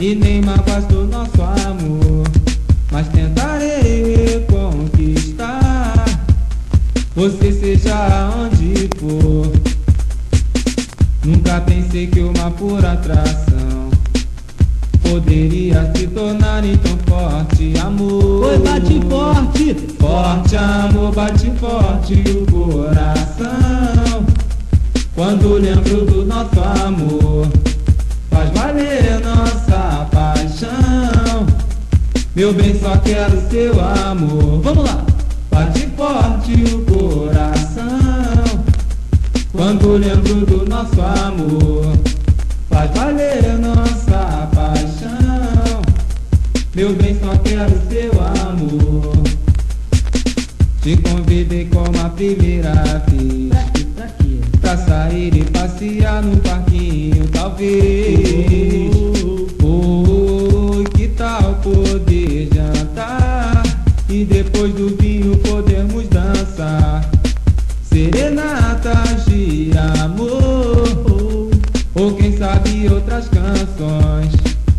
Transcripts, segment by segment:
e nem mágoas do nosso amor, mas tentarei reconquistar você, seja onde for. Nunca pensei que uma pura atração poderia se tornar em tão forte amor. Oi, bate forte! Forte amor, bate forte o coração quando lembro do nosso amor. Faz valer nossa paixão, meu bem, só quero seu amor. Vamos lá! Bate forte o coração quando lembro do nosso amor. Faz valer nossa paixão, meu bem, só quero seu amor. Te convidei como a primeira vez Pra quê? pra sair e passear num parquinho, talvez. Oh, que tal poder jantar e depois do vinho podermos dançar serenatas de amor, ou quem sabe outras canções.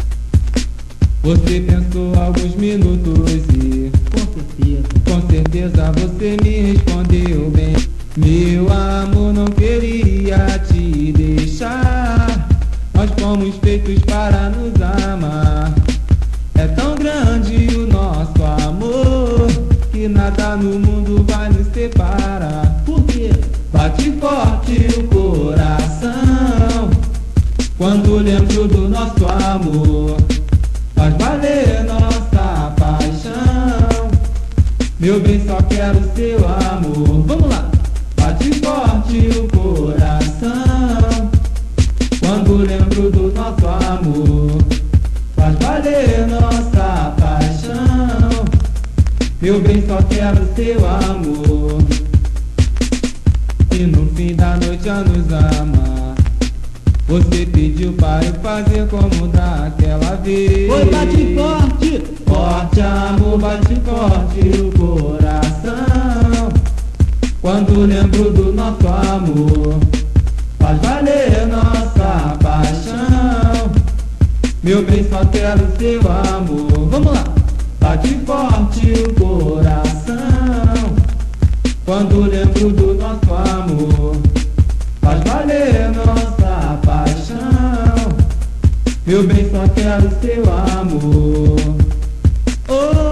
Você pensou alguns minutos e com certeza você me respondeu bem. Meu amor, não queria te deixar, nós fomos feitos para nos amar. É tão grande o nosso amor que nada no mundo vai nos separar. Por quê? Bate forte o coração quando lembro do nosso amor. Faz valer nossa paixão, meu bem, só quero seu amor. Vamos lá! Bate forte o coração quando lembro do nosso amor. Faz valer nossa paixão, meu bem, só quero seu amor. E no fim da noite a nos amar, você pediu para eu fazer como daquela vez. Oi, bate forte! Forte amor, bate forte o coração quando lembro do nosso amor. Faz valer nossa paixão, meu bem, só quero seu amor. Vamos lá! Bate forte o coração quando lembro do nosso amor. Faz valer nossa paixão, meu bem, só quero seu amor. Oh,